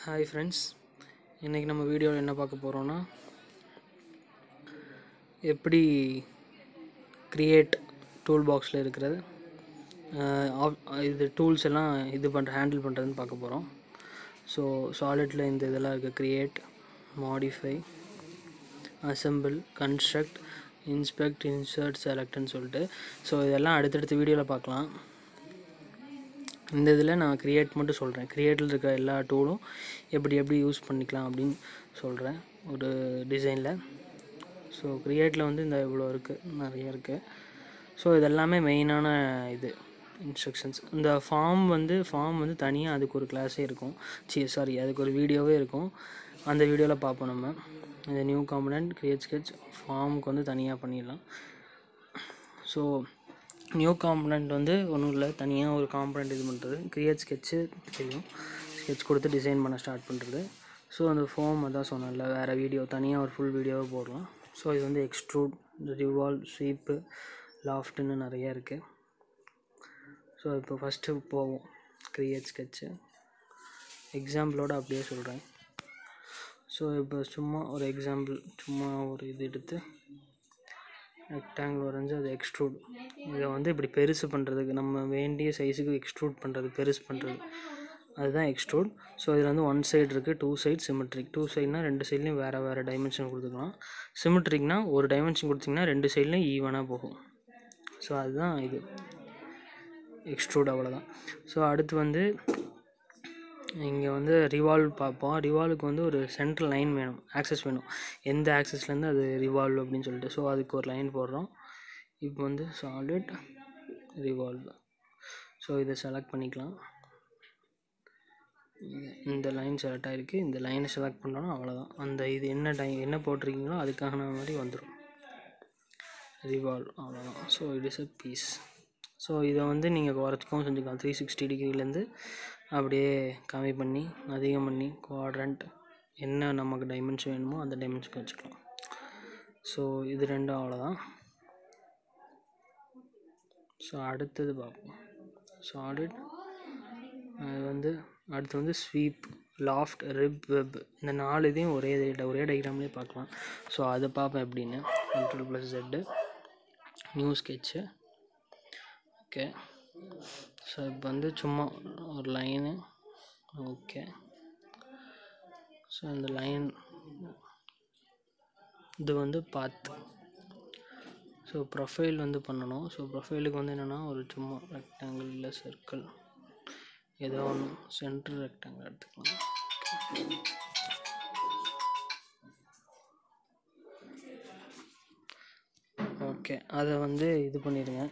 Hi friends, இன்றைக்கி நம்ம வீடியோவில் என்ன பார்க்க போகிறோன்னா, எப்படி க்ரியேட் டூல் பாக்ஸில் இருக்கிறது இது டூல்ஸ் எல்லாம் ஹேண்டில் பண்ணுறதுன்னு பார்க்க போகிறோம். ஸோ சாலிடில் இந்த இதெல்லாம் இருக்குது: create, modify, assemble, construct, inspect, insert, செலக்ட்னு சொல்லிட்டு. ஸோ இதெல்லாம் அடுத்தடுத்த வீடியோவில் பார்க்கலாம். இந்த இதில் நான் க்ரியேட் மட்டும் சொல்கிறேன். க்ரியேட்டில் இருக்க எல்லா டூலும் எப்படி யூஸ் பண்ணிக்கலாம் அப்படின்னு சொல்கிறேன் ஒரு டிசைனில். ஸோ க்ரியேட்டில் வந்து இந்த இவ்வளோ இருக்குது, நிறைய இருக்குது. ஸோ இதெல்லாமே மெயினான இன்ஸ்ட்ரக்ஷன்ஸ். இந்த ஃபார்ம் வந்து தனியாக அதுக்கு ஒரு கிளாஸே இருக்கும். அதுக்கு ஒரு வீடியோவே இருக்கும். அந்த வீடியோவில் பார்ப்போம் நம்ம. இந்த நியூ காம்பனன்ட், க்ரியேட் ஸ்கெட்ச், ஃபார்முக்கு வந்து தனியாக பண்ணிடலாம். ஸோ நியூ காம்பனண்ட் வந்து ஒன்றும் இல்லை, தனியாக ஒரு காம்பனண்ட் இது பண்ணுறது. க்ரியேட் ஸ்கெட்சு தெரியும், ஸ்கெட்ச் கொடுத்து டிசைன் பண்ண ஸ்டார்ட் பண்ணுறது. ஸோ அந்த ஃபார்ம் அதான் சொன்னேன்ல, வேறு வீடியோ தனியாக ஒரு ஃபுல் வீடியோவை போடலாம். ஸோ இது வந்து எக்ஸ்ட்ரூட், ரிவால்வ், ஸ்வீப்பு, லாஃப்ட்டுன்னு நிறையா இருக்குது. ஸோ இப்போ ஃபஸ்ட்டு போவோம் க்ரியேட் ஸ்கெட்சு. எக்ஸாம்பிளோடு அப்படியே சொல்கிறேன். ஸோ இப்போ சும்மா ஒரு எக்ஸாம்பிள், சும்மா ஒரு இது எடுத்து ரெக்டாங்கிள் வரைஞ்சி அது எக்ஸ்ட்ரூட். இதை வந்து இப்படி பெருசு பண்ணுறதுக்கு, நம்ம வேண்டிய சைஸுக்கு எக்ஸ்ட்ரூட் பண்ணுறது, பெருசு பண்ணுறது, அதுதான் எக்ஸ்ட்ரூட். ஸோ இதில் வந்து ஒன் சைடு இருக்குது, டூ சைட் சிமெட்ரிக். டூ சைட்னால் ரெண்டு சைட்லேயும் வேறு டைமென்ஷன் கொடுத்துக்கலாம். சிமெட்ரிக்னா ஒரு டைமென்ஷன் கொடுத்திங்கன்னா ரெண்டு சைட்லேயும் ஈவனாக போகும். ஸோ அதுதான் இது எக்ஸ்ட்ரூட், அவ்வளோதான். ஸோ அடுத்து வந்து இங்கே வந்து ரிவால்வ் பார்ப்போம். ரிவால்வுக்கு வந்து ஒரு சென்ட்ரல் லைன் வேணும், ஆக்சஸ் வேணும், எந்த ஆக்சஸ்லேருந்து அது ரிவால்வ் அப்படின்னு சொல்லிட்டு. ஸோ அதுக்கு ஒரு லைன் போடுறோம். இப்போ வந்து சாலிட் ரிவால்வ். ஸோ இதை செலக்ட் பண்ணிக்கலாம். இந்த லைன் செலக்ட் ஆகிருக்கு. இந்த லைனை செலக்ட் பண்ணோன்னா அவ்வளோதான். அந்த இது என்ன போட்டிருக்கீங்களோ அதுக்கான மாதிரி வந்துடும், ரிவால்வ், அவ்வளோதான். So it is a piece. So இதை வந்து நீங்கள் குறைச்சிக்கவும் செஞ்சுக்கலாம். 360 டிகிரிலேருந்து அப்படியே கம்மி பண்ணி, அதிகம் பண்ணி, குவாட்ரண்ட், என்ன நமக்கு டைமென்ஷன் வேணுமோ அந்த டைமென்ஷனுக்கு வச்சுக்கலாம். ஸோ இது ரெண்டும் அவ்வளோதான். ஸோ அடுத்தது பார்ப்போம். சாலிட், அது வந்து அடுத்து வந்து ஸ்வீப், லாஃப்ட், ரிப், வெப், இந்த 4 இதையும் ஒரே டைக்ராம்லேயே பார்க்கலாம். ஸோ அதை பார்ப்பேன் எப்படின்னு. Ctrl+Z, new sketch. Okay. So இப்போ வந்து சும்மா ஒரு லைனு. ஓகே. ஸோ இந்த லைன் இது வந்து பாத். ஸோ ப்ரொஃபைல் வந்து பண்ணணும். ஸோ ப்ரொஃபைலுக்கு வந்து என்னென்னா, ஒரு சும்மா ரெக்டாங்கிள் இல்லை சர்க்கிள், ஏதோ ஒன்று சென்டர் ரெக்டாங்கிள் எடுத்துக்கலாம். ஓகே, அதை வந்து இது பண்ணிடுங்க.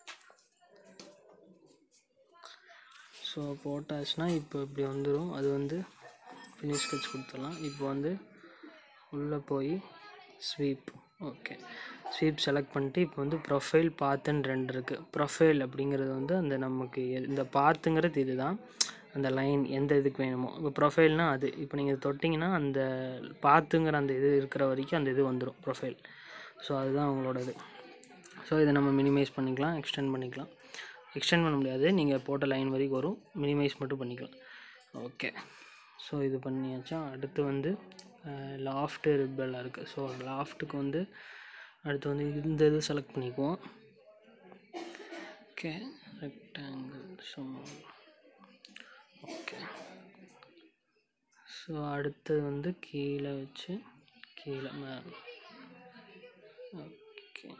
ஸோ போட்டாச்சுன்னா இப்போ இப்படி வந்துடும். அது வந்து ஃபினிஷ் ஸ்கெட்ச் கொடுத்துடலாம். இப்போ வந்து உள்ளே போய் ஸ்வீப். ஓகே, ஸ்வீப் செலக்ட் பண்ணிட்டு இப்போ வந்து ப்ரொஃபைல், பாத்துன்னு 2 இருக்குது. ப்ரொஃபைல் அப்படிங்கிறது வந்து அந்த நமக்கு இந்த பாத்துங்கிறது இது தான், அந்த லைன் எந்த இதுக்கு வேணுமோ. இப்போ ப்ரொஃபைல்னால் அது, இப்போ நீங்கள் தொட்டிங்கன்னா அந்த பாத்துங்கிற அந்த இது இருக்கிற வரைக்கும் அந்த இது வந்துடும், ப்ரொஃபைல். ஸோ அதுதான் உங்களோட இது. ஸோ இதை நம்ம மினிமைஸ் பண்ணிக்கலாம், எக்ஸ்டெண்ட் பண்ணிக்கலாம். எக்ஸ்டெண்ட் பண்ண முடியாது, நீங்கள் போட்ட லைன் வரைக்கும் வரும், மினிமைஸ் மட்டும் பண்ணிக்கலாம். ஓகே. ஸோ இது பண்ணியாச்சா. அடுத்து வந்து லாஃப்ட்டு, ரிப்பெல்லாம் இருக்குது. ஸோ லாஃப்ட்டுக்கு வந்து அடுத்து வந்து இந்த இது செலக்ட் பண்ணிக்குவோம். Okay, rectangle, okay. ஸோ அடுத்தது வந்து கீழே வச்சு கீழே மேலே. ஓகே.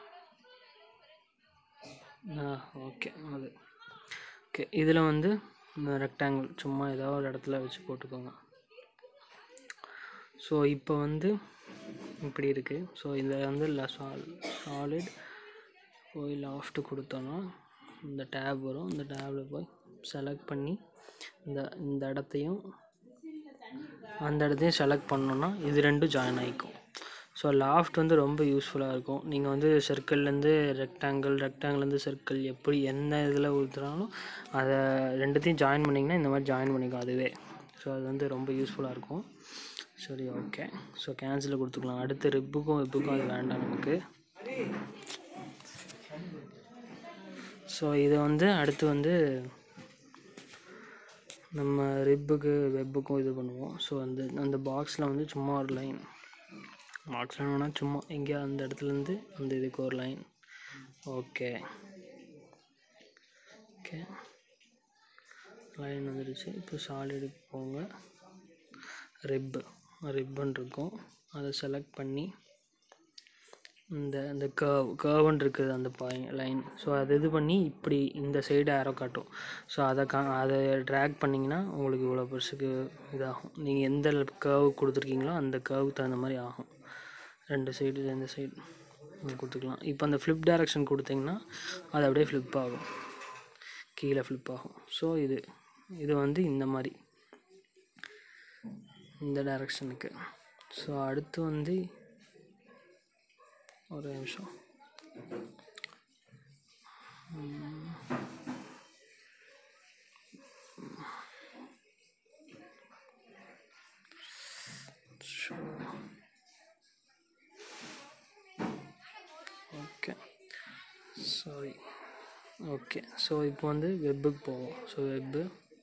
ஓகே, அது ஓகே. இதில் வந்து ரெக்டாங்கிள் சும்மா ஏதோ ஒரு இடத்துல வச்சு போட்டுக்கோங்க. ஸோ இப்போ வந்து இப்படி இருக்குது. ஸோ இதில் வந்து சாலிட் போய் லாஃப்ட்டு கொடுத்தோன்னா இந்த டேப் வரும். இந்த டேபில் போய் செலக்ட் பண்ணி இந்த இடத்தையும் அந்த இடத்தையும் செலக்ட் பண்ணோன்னா இது ரெண்டும் ஜாயின் ஆகிக்கும். ஸோ லாஃப்ட் வந்து ரொம்ப யூஸ்ஃபுல்லாக இருக்கும். நீங்கள் வந்து சர்க்கிள்லேருந்து ரெக்டாங்கிள்லேருந்து சர்க்கிள், எப்படி என்ன இதில் ஊற்றுனாலும் அதை ரெண்டுத்தையும் ஜாயின் பண்ணிங்கன்னா இந்த மாதிரி ஜாயின் பண்ணிக்கும் அதுவே. ஸோ அது வந்து ரொம்ப யூஸ்ஃபுல்லாக இருக்கும். சரி, ஓகே. ஸோ கேன்சலில் கொடுத்துக்கலாம். அடுத்து ரிப்புக்கும் அது வேண்டாம் நமக்கு. ஸோ இதை வந்து அடுத்து வந்து நம்ம ரிப்புக்கு வெப்புக்கும் இது பண்ணுவோம். ஸோ அந்த பாக்ஸில் வந்து சும்மா ஒரு லைன், பாக்ஸில் வேணா சும்மா எங்கேயா அந்த இடத்துலேருந்து அந்த இதுக்கு ஒரு லைன். ஓகே ஓகே, லைன் வந்துடுச்சு. இப்போ சாலிடுக்கு போங்க, ரிப்பன் இருக்கும், அதை செலக்ட் பண்ணி இந்த கர்வன் இருக்குது அந்த லைன். ஸோ அது இது பண்ணி இப்படி இந்த சைடு ஆரோ காட்டும். ஸோ அதை ட்ராக் பண்ணிங்கன்னா உங்களுக்கு இவ்வளோ பெருசுக்கு இதாகும். நீங்கள் எந்த கர்வ் கொடுத்துருக்கீங்களோ அந்த கர்வுக்கு தகுந்த மாதிரி ஆகும். 2 சைடு இந்த சைடு கொடுத்துக்கலாம். இப்போ அந்த ஃப்ளிப் டைரக்ஷன் கொடுத்தீங்கன்னா அது அப்படியே ஃப்ளிப் ஆகும், கீழே ஃப்ளிப் ஆகும். ஸோ இது வந்து இந்த மாதிரி இந்த டைரக்ஷனுக்கு. ஸோ அடுத்து வந்து ஒரு நிமிஷம், ஓகே சாரி. ஓகே, ஸோ இப்போ வந்து வெப்புக்கு போவோம். ஸோ வெப்பு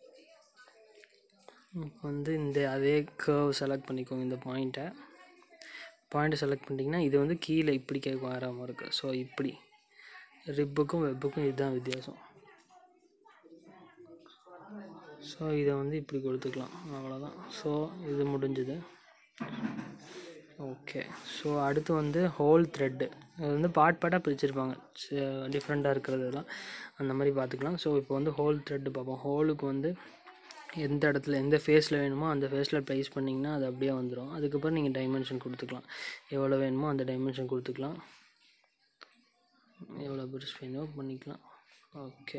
இப்போ வந்து அதே கர்வ் செலக்ட் பண்ணிக்கோங்க. இந்த பாயிண்ட்டை செலக்ட் பண்ணிட்டீங்கன்னா இது வந்து கீழே இப்படி கேட்க வராமல் இருக்குது. ஸோ இப்படி ரிப்புக்கும் வெப்புக்கும் இதுதான் வித்தியாசம். ஸோ இதை வந்து இப்படி கொடுத்துக்கலாம், அவ்வளோதான். ஸோ இது முடிஞ்சுது. ஓகே, ஸோ அடுத்து வந்து ஹோல் த்ரெட்டு. அது வந்து பார்ட்டாக பிரிச்சுருப்பாங்க, டிஃப்ரெண்ட்டாக இருக்கிறதெல்லாம் அந்த மாதிரி பார்த்துக்கலாம். ஸோ இப்போ வந்து ஹோல் த்ரெட்டு பார்ப்போம். ஹோலுக்கு வந்து எந்த இடத்துல எந்த ஃபேஸில் வேணுமோ அந்த ஃபேஸில் ப்ளேஸ் பண்ணிங்கன்னா அது அப்படியே வந்துடும். அதுக்கப்புறம் நீங்கள் டைமென்ஷன் கொடுத்துக்கலாம், எவ்வளோ வேணுமோ அந்த டைமென்ஷன் கொடுத்துக்கலாம், எவ்வளோ பெருசு வேணுமோ பண்ணிக்கலாம். ஓகே,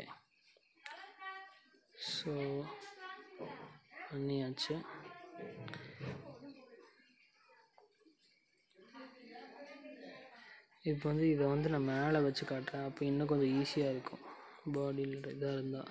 ஸோ பண்ணியாச்சு. இப்போ வந்து இதை வந்து நான் மேலே வச்சு காட்டுறேன், அப்போ இன்னும் கொஞ்சம் ஈஸியாக இருக்கும். பாடியில் இதாக இருந்தால்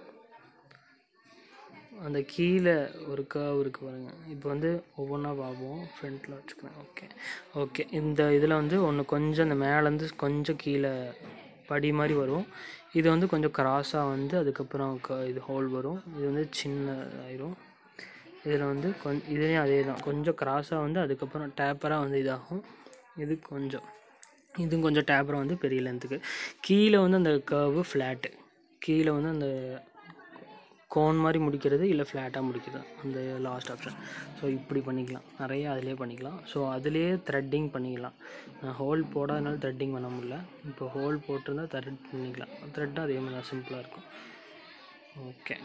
அந்த கீழே ஒரு கர்வ் இருக்குது பாருங்கள். இப்போ வந்து ஒவ்வொன்றா பார்ப்போம். ஃப்ரண்ட்டில் வச்சுக்கிறேன். ஓகே இந்த இதில் வந்து ஒன்று கொஞ்சம் இந்த மேலேருந்து கொஞ்சம் கீழே படி மாதிரி வரும். இது வந்து கொஞ்சம் கிராஸாக வந்து அதுக்கப்புறம் இது ஹோல் வரும். இது வந்து சின்ன ஆயிரும். இதில் வந்து இதுலேயும் அதே தான், கொஞ்சம் கிராஸாக வந்து அதுக்கப்புறம் டேப்பராக வந்து இதாகும். இதுவும் கொஞ்சம் டேப்பராக வந்து பெரிய லென்த்துக்கு. கீழே வந்து அந்த கர்வு ஃப்ளாட்டு, கீழே வந்து அந்த கோன் மாதிரி முடிக்கிறது இல்லை ஃப்ளாட்டாக முடிக்கிறது அந்த லாஸ்ட் ஆப்ஷன். ஸோ இப்படி பண்ணிக்கலாம், நிறையா அதிலே பண்ணிக்கலாம். ஸோ அதிலே த்ரெட்டிங் பண்ணிக்கலாம். நான் ஹோல் போடாதனால த்ரெட்டிங் பண்ண முடியல. இப்போ ஹோல் போட்டிருந்தால் த்ரெட் பண்ணிக்கலாம். த்ரெட்டும் அதே மாதிரி தான் சிம்பிளாக இருக்கும். ஓகே,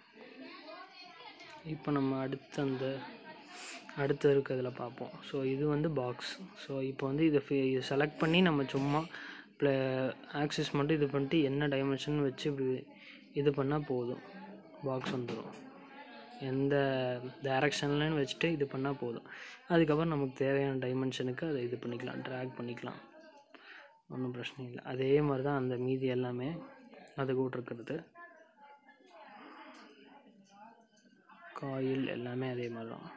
இப்போ நம்ம அடுத்து இருக்கிறதில் பார்ப்போம். ஸோ இது வந்து பாக்ஸ். ஸோ இப்போ வந்து இதை செலக்ட் பண்ணி நம்ம சும்மா ஆக்சிஸ் மட்டும் இது பண்ணிட்டு என்ன டைமென்ஷன் வச்சு இப்படி இது பண்ணால் போதும், பாக்ஸ் வந்துடும். எந்த டைரக்ஷன்லன்னு வச்சுட்டு இது பண்ணால் போதும். அதுக்கப்புறம் நமக்கு தேவையான டைமென்ஷனுக்கு அதை இது பண்ணிக்கலாம், ட்ராக் பண்ணிக்கலாம், ஒன்றும் பிரச்சனை இல்லை. அதே மாதிரி தான் அந்த மீதி எல்லாமே அது கூட இருக்கிறது. காயில் எல்லாமே அதே மாதிரி தான்.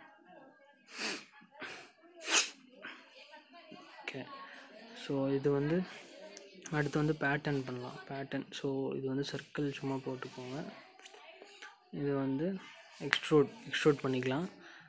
ஓகே, ஸோ இது வந்து அடுத்து வந்து பேட்டர்ன் பண்ணலாம். பேட்டர்ன், ஸோ இது வந்து சர்க்கிள் சும்மா போட்டுக்கோங்க. இது வந்து எக்ஸ்ட்ரூட் பண்ணிக்கலாம்.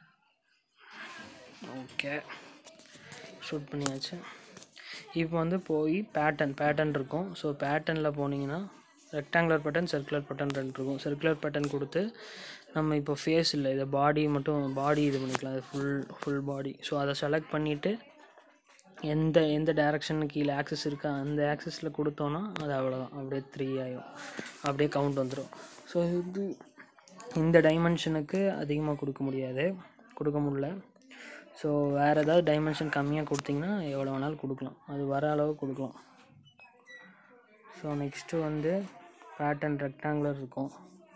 ஓகே, எக்ஸ்ட்ரூட் பண்ணியாச்சு. இப்போ வந்து போய் பேட்டர்ன் இருக்கும். ஸோ பேட்டர்னில் போனீங்கன்னா ரெக்டாங்குலர் பேட்டர்ன், சர்க்குலர் பேட்டர்ன் 2 இருக்கும். சர்க்குலர் பேட்டர்ன் கொடுத்து நம்ம இப்போ ஃபேஸ் இல்லை, இதை பாடி இது பண்ணிக்கலாம். அது ஃபுல் பாடி. ஸோ அதை செலக்ட் பண்ணிவிட்டு எந்த டைரக்ஷனுக்கு கீழே ஆக்சஸ் இருக்கா அந்த ஆக்சஸில் கொடுத்தோன்னா அது அவ்வளோதான், அப்படியே 3 ஆகிடும், அப்படியே கவுண்ட் வந்துடும். ஸோ இது இந்த டைமென்ஷனுக்கு அதிகமாக கொடுக்க முடியல. ஸோ வேறு ஏதாவது டைமென்ஷன் கம்மியாக கொடுத்திங்கன்னா எவ்வளோ வேணாலும் கொடுக்கலாம், அது வர அளவு கொடுக்கலாம். ஸோ நெக்ஸ்ட்டு வந்து பேட்டர்ன் ரெக்டாங்குலர் இருக்கும்.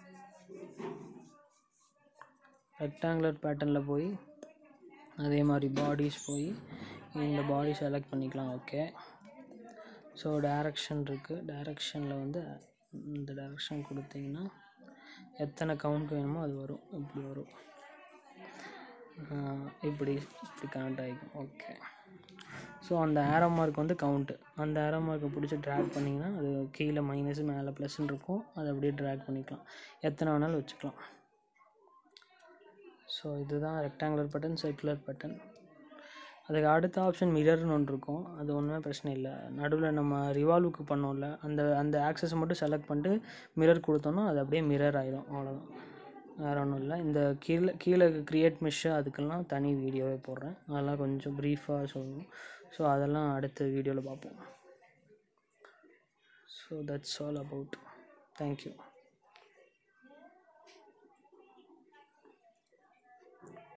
ரெக்டாங்குலர் பேட்டர்னில் போய் அதே மாதிரி பாடிஸ் போய் இந்த பாடி செலக்ட் பண்ணிக்கலாம். ஓகே, ஸோ டைரக்ஷன் இருக்குது. டைரக்ஷனில் வந்து இந்த டைரக்ஷன் கொடுத்திங்கன்னா எத்தனை கவுண்ட் வேணுமோ அது வரும், இப்படி வரும், இப்படி கவுண்ட் ஆகிக்கும். ஓகே, ஸோ அந்த ஆரோ மார்க் வந்து கவுண்ட்டு, அந்த ஆரோ மார்க்கை பிடிச்சி ட்ராக் பண்ணிங்கன்னா அது கீழே மைனஸ் மேலே ப்ளஸ்ன்னு இருக்கும், அதை அப்படியே ட்ராக் பண்ணிக்கலாம், எத்தனை வேணாலும் வச்சுக்கலாம். ஸோ இதுதான் ரெக்டாங்குலர் பட்டன், சர்க்குலர் பட்டன். அதுக்கு அடுத்த ஆப்ஷன் மிரர்னு ஒன்று இருக்கும். அது ஒன்றுமே பிரச்சனை இல்லை. நடுவில் நம்ம ரிவால்வுக்கு பண்ணோம்ல, அந்த ஆக்சஸை மட்டும் செலக்ட் பண்ணிட்டு மிரர் கொடுத்தோன்னா அது அப்படியே மிரர் ஆகிடும். அவ்வளோதான், வேறு ஒன்றும் இல்லை. இந்த கீழே க்ரியேட் மெஷ்ஷு அதுக்கெல்லாம் தனி வீடியோவே போடுறேன். அதெல்லாம் கொஞ்சம் ப்ரீஃபாக சொல்லணும். ஸோ அதெல்லாம் அடுத்த வீடியோவில் பார்ப்போம். So that's all about. Thank you.